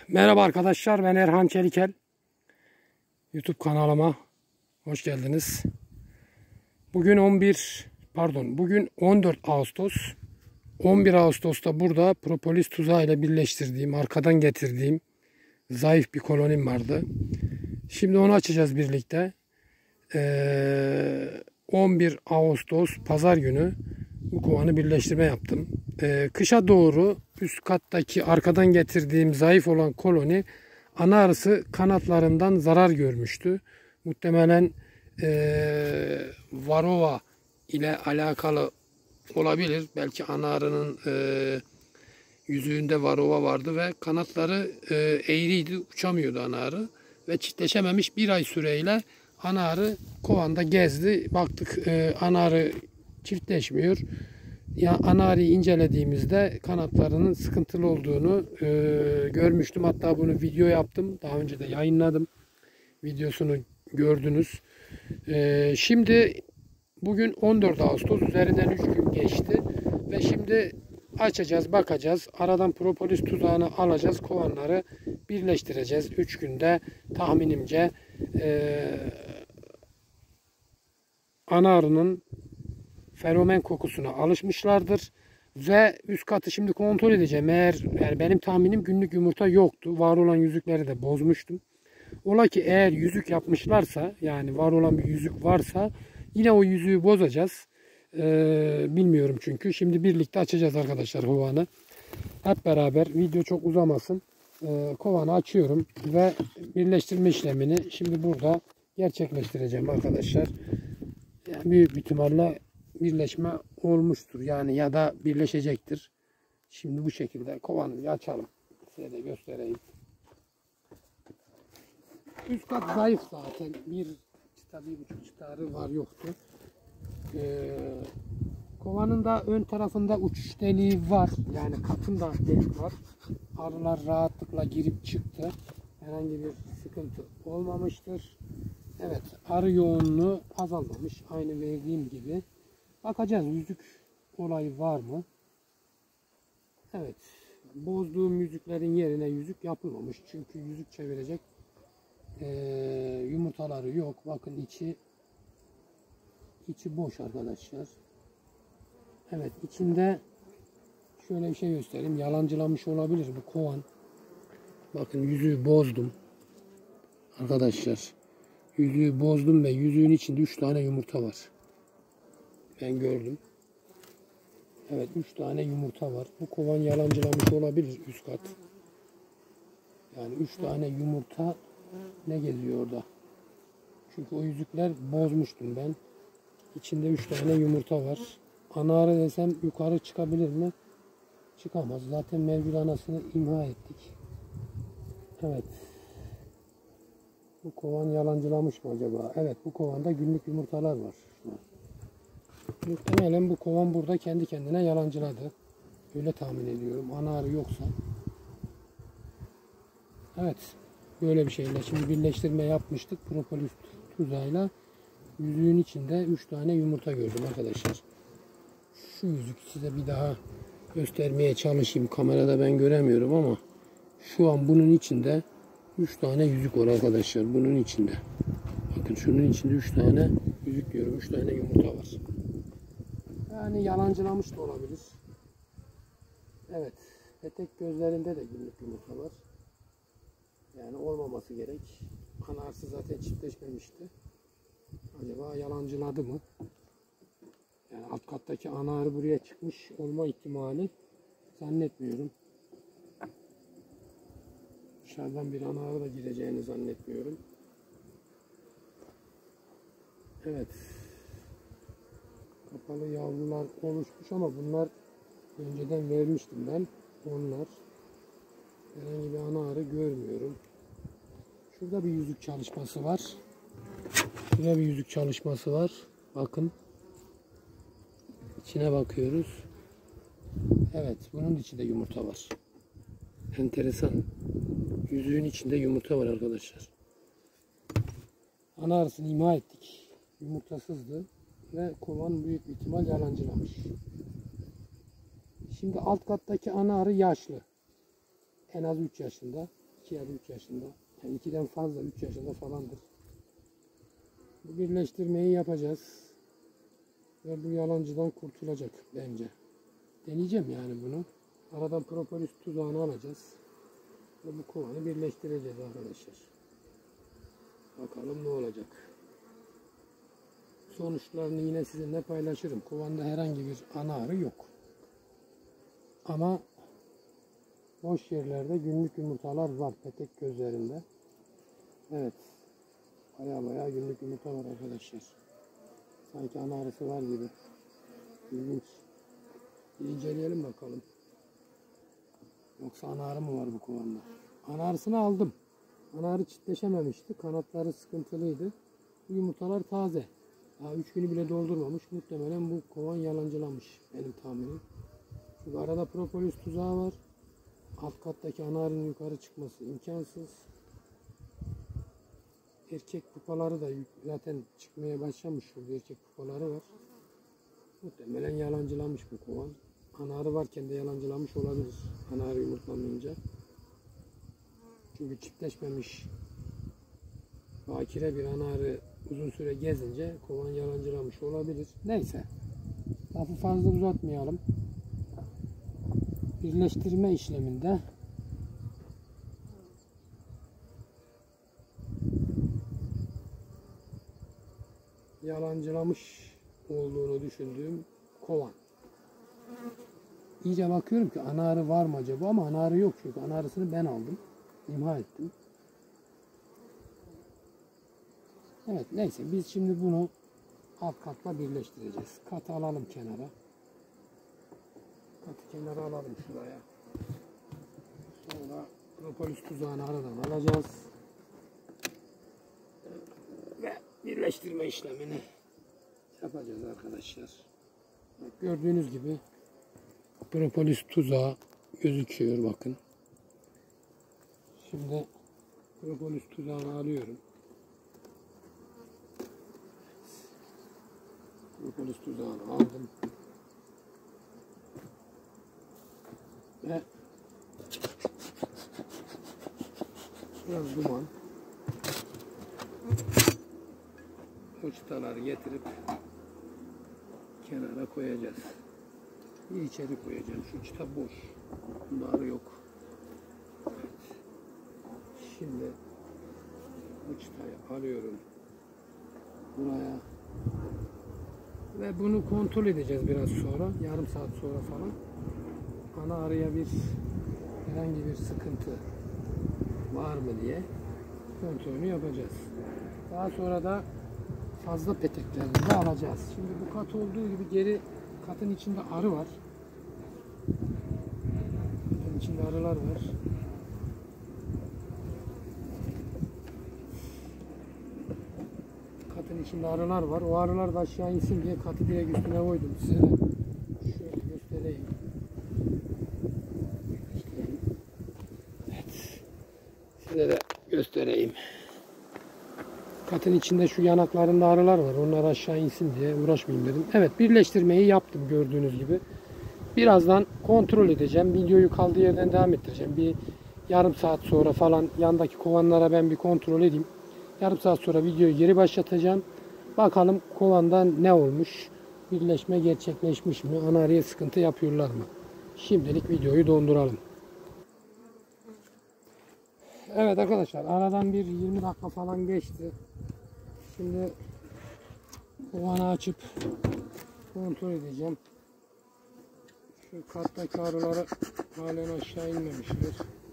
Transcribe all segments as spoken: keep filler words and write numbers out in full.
Merhaba arkadaşlar, ben Erhan Çelikel. YouTube kanalıma hoş geldiniz. Bugün on bir pardon bugün on dört Ağustos. on bir Ağustos'ta burada propolis tuzağı ile birleştirdiğim, arkadan getirdiğim zayıf bir kolonim vardı. Şimdi onu açacağız birlikte. Ee, on bir Ağustos Pazar günü bu kovanı birleştirme yaptım. Ee, kışa doğru üst kattaki arkadan getirdiğim zayıf olan koloni ana arısı kanatlarından zarar görmüştü. Muhtemelen e, varroa ile alakalı olabilir. Belki ana arının e, yüzüğünde varroa vardı ve kanatları e, eğriydi, uçamıyordu ana arı ve çiftleşememiş. Bir ay süreyle ana arı kovanda gezdi. Baktık e, ana arı çiftleşmiyor. Ya ana arıyı incelediğimizde kanatlarının sıkıntılı olduğunu e, görmüştüm. Hatta bunu video yaptım. Daha önce de yayınladım. Videosunu gördünüz. E, şimdi bugün on dört Ağustos. Üzerinden üç gün geçti. Ve şimdi açacağız, bakacağız. Aradan propolis tuzağını alacağız. Kovanları birleştireceğiz. üç günde tahminimce e, ana arının feromen kokusuna alışmışlardır. Ve üst katı şimdi kontrol edeceğim. Eğer yani benim tahminim günlük yumurta yoktu. Var olan yüzükleri de bozmuştum. Ola ki eğer yüzük yapmışlarsa, yani var olan bir yüzük varsa yine o yüzüğü bozacağız. Ee, bilmiyorum çünkü. Şimdi birlikte açacağız arkadaşlar kovanı. Hep beraber, video çok uzamasın. Ee, kovanı açıyorum ve birleştirme işlemini şimdi burada gerçekleştireceğim arkadaşlar. Yani büyük bir ihtimalle birleşme olmuştur. Yani ya da birleşecektir. Şimdi bu şekilde kovanı bir açalım. Size de göstereyim. Üst kat zayıf zaten. Bir çıta, bir buçuk çıtarı var yoktu. Ee, kovanın da ön tarafında uçuş deliği var. Yani katında delik var. Arılar rahatlıkla girip çıktı. Herhangi bir sıkıntı olmamıştır. Evet, arı yoğunluğu azalmamış. Aynı verdiğim gibi. Bakacağız yüzük olayı var mı? Evet. Bozduğum yüzüklerin yerine yüzük yapılmamış. Çünkü yüzük çevirecek ee, yumurtaları yok. Bakın içi içi boş arkadaşlar. Evet, içinde şöyle bir şey göstereyim. Yalancılanmış olabilir bu kovan. Bakın yüzüğü bozdum. Arkadaşlar. Yüzüğü bozdum ve yüzüğün içinde üç tane yumurta var. Ben gördüm. Evet, üç tane yumurta var. Bu kovan yalancılamış olabilir üst kat. Yani üç tane yumurta ne geziyor orada? Çünkü o yüzükler bozmuştum ben. İçinde üç tane yumurta var. Ana arı desem yukarı çıkabilir mi? Çıkamaz. Zaten mevcut anasını imha ettik. Evet. Bu kovan yalancılamış mı acaba? Evet, bu kovanda günlük yumurtalar var. Şu an. Muhtemelen bu kovan burada kendi kendine yalancıladı. Öyle tahmin ediyorum. Ana arı yoksa. Evet. Böyle bir şeyle şimdi birleştirme yapmıştık. Propolis tuzağıyla. Yüzüğün içinde üç tane yumurta gördüm arkadaşlar. Şu yüzük size bir daha göstermeye çalışayım. Kamerada ben göremiyorum ama şu an bunun içinde üç tane yüzük var arkadaşlar. Bunun içinde. Bakın şunun içinde üç tane yüzük diyorum. üç tane yumurta var. Yani yalancılamış da olabilir. Evet. Petek gözlerinde de günlük yumurta var. Yani olmaması gerek. Ana arısı zaten çiftleşmemişti. Acaba yalancıladı mı? Yani alt kattaki ana arı buraya çıkmış olma ihtimali zannetmiyorum. Dışarıdan bir ana arı da gireceğini zannetmiyorum. Evet. Kapalı yavrular oluşmuş ama bunlar önceden vermiştim ben. Onlar. Herhangi bir ana arı görmüyorum. Şurada bir yüzük çalışması var. Şurada bir yüzük çalışması var. Bakın. İçine bakıyoruz. Evet. Bunun içinde yumurta var. Enteresan. Yüzüğün içinde yumurta var arkadaşlar. Ana arısını imha ettik. Yumurtasızdı. Ve kovan büyük bir ihtimal yalancılamış. Şimdi alt kattaki ana arı yaşlı. En az üç yaşında. iki ya da üç yaşında. Yani ikiden fazla, üç yaşında falandır. Bu birleştirmeyi yapacağız. Ve bu yalancıdan kurtulacak bence. Deneyeceğim yani bunu. Aradan propolis tuzağını alacağız. Ve bu kovanı birleştireceğiz arkadaşlar. Bakalım ne olacak. Sonuçlarını yine sizinle paylaşırım. Kovanda herhangi bir ana arı yok. Ama boş yerlerde günlük yumurtalar var petek gözlerinde. Evet. Baya baya günlük yumurta var arkadaşlar. Sanki ana arısı var gibi. İlginç. Bir inceleyelim bakalım. Yoksa ana arı mı var bu kovanda? Ana arısını aldım. Ana arı çiftleşememişti. Kanatları sıkıntılıydı. Bu yumurtalar taze. Daha üç günü bile doldurmamış. Muhtemelen bu kovan yalancılamış benim tahminim. Çünkü arada propolis tuzağı var. Alt kattaki ana arının yukarı çıkması imkansız. Erkek pupaları da zaten çıkmaya başlamış. Şurada erkek pupaları var. Muhtemelen yalancılamış bu kovan. Ana arı varken de yalancılamış olabilir. Ana arı yumurtlamayınca. Çünkü çiftleşmemiş bakire bir ana arı uzun süre gezince kovan yalancılamış olabilir. Neyse. Lafı fazla uzatmayalım. Birleştirme işleminde yalancılamış olduğunu düşündüğüm kovan. İyice bakıyorum ki ana arı var mı acaba, ama ana arı yok çünkü ana arısını ben aldım. İmha ettim. Evet, neyse biz şimdi bunu alt katla birleştireceğiz. Katı alalım kenara. Katı kenara alalım şuraya. Sonra propolis tuzağını aradan alacağız. Ve birleştirme işlemini yapacağız arkadaşlar. Bak, gördüğünüz gibi propolis tuzağı gözüküyor bakın. Şimdi propolis tuzağını alıyorum. Propolis tuzağını aldım. Ve biraz duman. Bu çıtaları getirip kenara koyacağız. Bir içeri koyacağım. Şu çıta boş. Bunlar yok. Evet. Şimdi bu çıtayı alıyorum buraya ve bunu kontrol edeceğiz biraz sonra. Yarım saat sonra falan. Ana arıya bir herhangi bir sıkıntı var mı diye kontrolünü yapacağız. Daha sonra da fazla peteklerini de alacağız. Şimdi bu kat olduğu gibi geri katın içinde arı var. Katın içinde arılar var. Katın içinde arılar var. O arılar da aşağı insin diye katı direkt üstüne koydum. Size de şöyle göstereyim. Evet. Size de göstereyim. Katın içinde şu yanaklarında arılar var. Onlar aşağı insin diye uğraşmayayım dedim. Evet, birleştirmeyi yaptım gördüğünüz gibi. Birazdan kontrol edeceğim. Videoyu kaldığı yerden devam ettireceğim. Bir yarım saat sonra falan yandaki kovanlara ben bir kontrol edeyim. Yarım saat sonra videoyu geri başlatacağım. Bakalım kovandan ne olmuş? Birleşme gerçekleşmiş mi? Ana arıya sıkıntı yapıyorlar mı? Şimdilik videoyu donduralım. Evet arkadaşlar, aradan bir yirmi dakika falan geçti. Şimdi kovanı açıp kontrol edeceğim. Şu kattaki arıları halen aşağı inmemişler.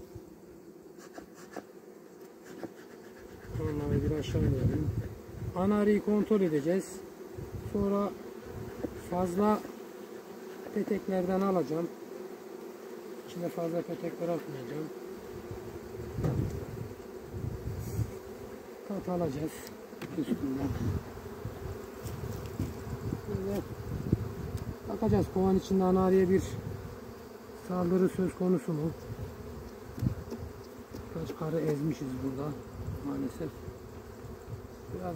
Onları bir aşağı inelim. Ana arıyı kontrol edeceğiz. Sonra fazla peteklerden alacağım. İçine fazla petek bırakmayacağım. Kat alacağız üstünden. Böyle bakacağız kovan içinde ana arıya bir saldırı söz konusu mu? Kaç karı ezmişiz burada maalesef. Biraz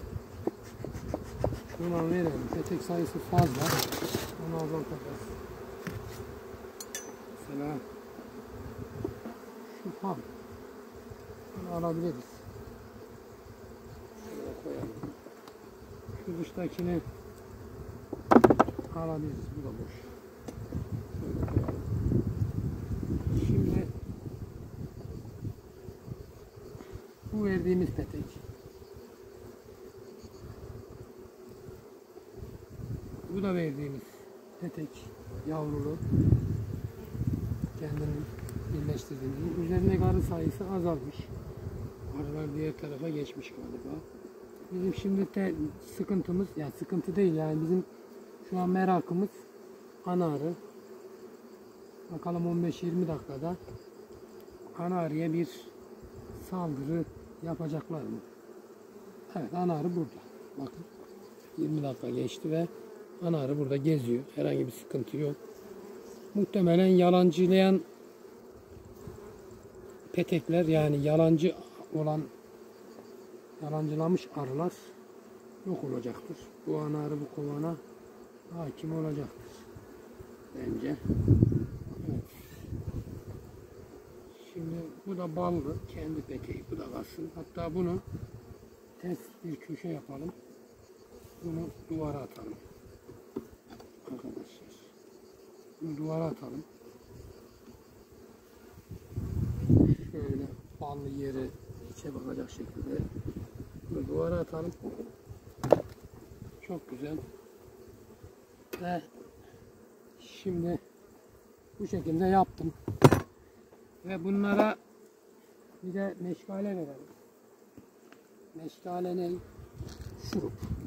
şuna verelim. Petek sayısı fazla. Onu azaltacağız. Mesela şu ham. Bunu alabiliriz. Şuraya koyalım. Şu dıştakini alabiliriz. Bu da boş. Şöyle koyalım. Şimdi bu verdiğimiz petek. Bu da verdiğimiz petek yavrulu. Kendini birleştirdiğimiz. Üzerine arı sayısı azalmış. Arılar diğer tarafa geçmiş galiba. Bizim şimdi de sıkıntımız, yani sıkıntı değil yani bizim şu an merakımız ana arı. Bakalım on beş yirmi dakikada ana arıya bir saldırı yapacaklar mı? Evet, ana arı burada. Bakın yirmi dakika geçti ve ana arı burada geziyor. Herhangi bir sıkıntı yok. Muhtemelen yalancılayan petekler, yani yalancı olan yalancılamış arılar yok olacaktır. Bu ana arı bu kovana hakim olacaktır bence. Evet. Şimdi bu da ballı, kendi peteği, bu da kalsın. Hatta bunu ters bir köşe yapalım. Bunu duvara atalım arkadaşlar. Bunu duvara atalım. Şöyle ballı yere içe bakacak şekilde bunu duvara atalım. Çok güzel. Ve şimdi bu şekilde yaptım. Ve bunlara bir de meşgale verelim. Meşgale ne? Şurup.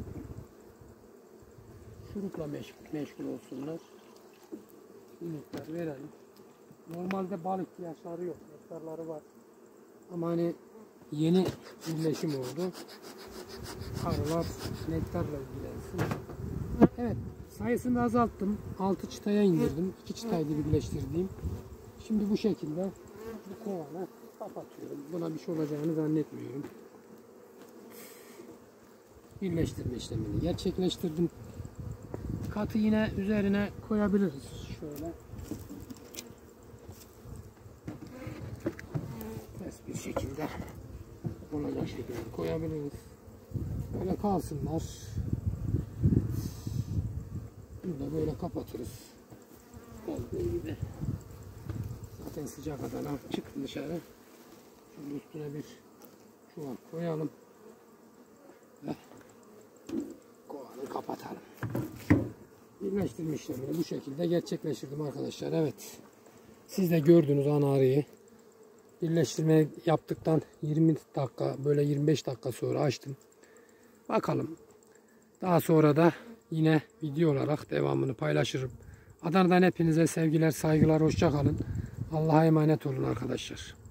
Şurupla meşgul, meşgul olsunlar. Bir miktar verelim. Normalde bal ihtiyaçları yok. Nektarları var. Ama hani yeni birleşim oldu. Arılar nektarla ilgilensin. Evet, sayısını azalttım. altı çıtaya indirdim. iki çıtaydı birleştirdiğim. Şimdi bu şekilde bu kovanı kapatıyorum. Buna bir şey olacağını zannetmiyorum. Birleştirme işlemini gerçekleştirdim. Katı yine üzerine koyabiliriz. Şöyle. Ters bir şekilde olacak şekilde koyabiliriz. Böyle kalsınlar. Burada böyle kapatırız. Olduğu gibi. Zaten sıcak adana çıktı dışarı. Şimdi üstüne bir çuval koyalım. Ve kovanı kapatalım. Birleştirme işlemini bu şekilde gerçekleştirdim arkadaşlar. Evet. Siz de gördünüz ana arıyı. Birleştirme yaptıktan yirmi dakika, böyle yirmi beş dakika sonra açtım. Bakalım. Daha sonra da yine video olarak devamını paylaşırım. Adana'dan hepinize sevgiler, saygılar, hoşça kalın. Allah'a emanet olun arkadaşlar.